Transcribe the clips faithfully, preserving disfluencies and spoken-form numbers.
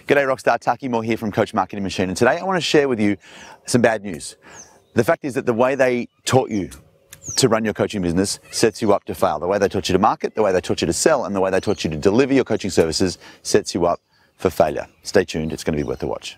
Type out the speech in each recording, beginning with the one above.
G'day Rockstar, Taki Moore here from Coach Marketing Machine, and today I want to share with you some bad news. The fact is that the way they taught you to run your coaching business sets you up to fail. The way they taught you to market, the way they taught you to sell, and the way they taught you to deliver your coaching services sets you up for failure. Stay tuned, it's going to be worth a watch.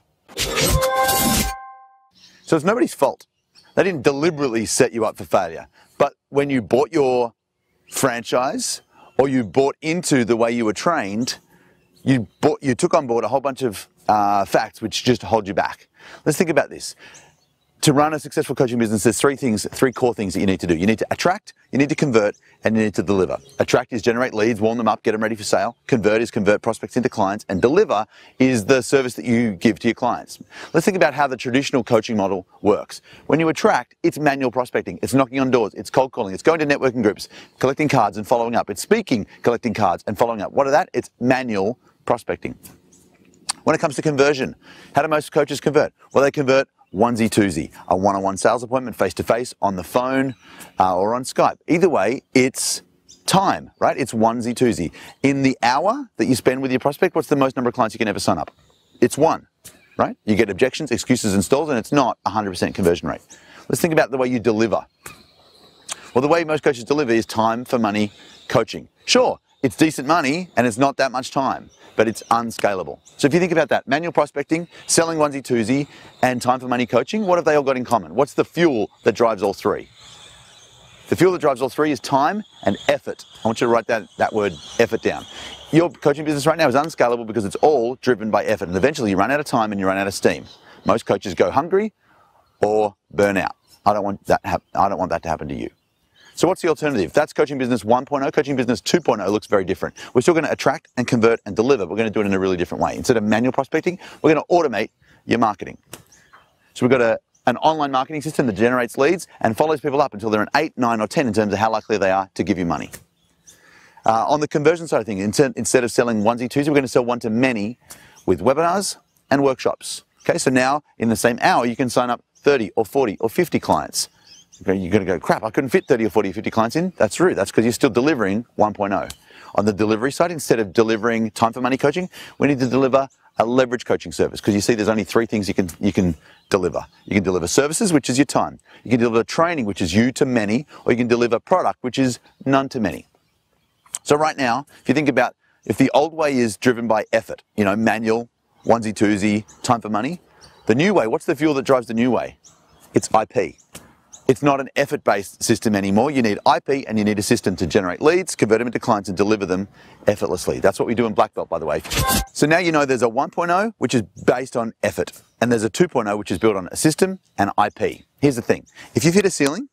So it's nobody's fault. They didn't deliberately set you up for failure. But when you bought your franchise or you bought into the way you were trained, you, bought, you took on board a whole bunch of uh, facts which just hold you back. Let's think about this. To run a successful coaching business, there's three things, three core things that you need to do. You need to attract, you need to convert, and you need to deliver. Attract is generate leads, warm them up, get them ready for sale. Convert is convert prospects into clients. And deliver is the service that you give to your clients. Let's think about how the traditional coaching model works. When you attract, it's manual prospecting. It's knocking on doors. It's cold calling. It's going to networking groups, collecting cards and following up. It's speaking, collecting cards and following up. What are that? It's manual prospecting. When it comes to conversion, how do most coaches convert? Well, they convert onesie twosie, a one-on-one sales appointment face-to-face, on the phone, uh, or on Skype. Either way, it's time, right? It's onesie twosie. In the hour that you spend with your prospect, what's the most number of clients you can ever sign up? It's one, right? You get objections, excuses, and stalls, and it's not one hundred percent conversion rate. Let's think about the way you deliver. Well, the way most coaches deliver is time for money coaching. Sure, it's decent money, and it's not that much time, but it's unscalable. So if you think about that, manual prospecting, selling onesie twosie, and time for money coaching, what have they all got in common? What's the fuel that drives all three? The fuel that drives all three is time and effort. I want you to write that, that word effort down. Your coaching business right now is unscalable because it's all driven by effort, and eventually you run out of time and you run out of steam. Most coaches go hungry or burn out. I don't want that, I don't want that to happen to you. So what's the alternative? That's coaching business one point oh. Coaching business two point oh looks very different. We're still going to attract and convert and deliver. We're going to do it in a really different way. Instead of manual prospecting, we're going to automate your marketing. So we've got a, an online marketing system that generates leads and follows people up until they're an eight, nine, or ten in terms of how likely they are to give you money. Uh, on the conversion side of things, instead of selling onesie twosie, we're going to sell one to many with webinars and workshops. Okay, so now in the same hour, you can sign up thirty or forty or fifty clients. You're going to go, crap, I couldn't fit thirty or forty or fifty clients in. That's true. That's because you're still delivering one point oh. On the delivery side, instead of delivering time for money coaching, we need to deliver a leverage coaching service, because you see there's only three things you can, you can deliver. You can deliver services, which is your time. You can deliver training, which is you to many, or you can deliver product, which is none to many. So right now, if you think about, if the old way is driven by effort, you know, manual, onesie twosie, time for money, the new way, what's the fuel that drives the new way? It's I P. It's not an effort-based system anymore. You need I P and you need a system to generate leads, convert them into clients, and deliver them effortlessly. That's what we do in Black Belt, by the way. So now you know there's a one point oh, which is based on effort, and there's a two point oh, which is built on a system and I P. Here's the thing. If you've hit a ceiling,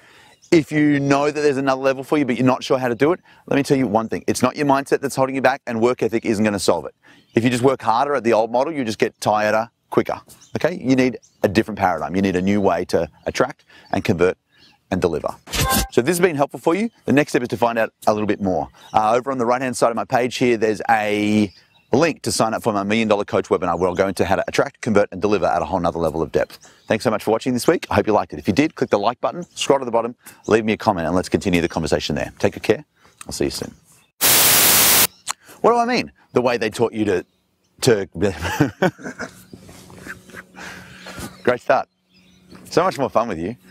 if you know that there's another level for you, but you're not sure how to do it, let me tell you one thing. It's not your mindset that's holding you back, and work ethic isn't going to solve it. If you just work harder at the old model, you just get tireder quicker. Okay, you need a different paradigm. You need a new way to attract and convert and deliver. So if this has been helpful for you, the next step is to find out a little bit more. Uh, over on the right hand side of my page here, there's a link to sign up for my Million Dollar Coach webinar, where I'll go into how to attract, convert, and deliver at a whole nother level of depth. Thanks so much for watching this week. I hope you liked it. If you did, click the like button, scroll to the bottom, leave me a comment, and let's continue the conversation there. Take good care. I'll see you soon. What do I mean? The way they taught you to to Great start. So much more fun with you.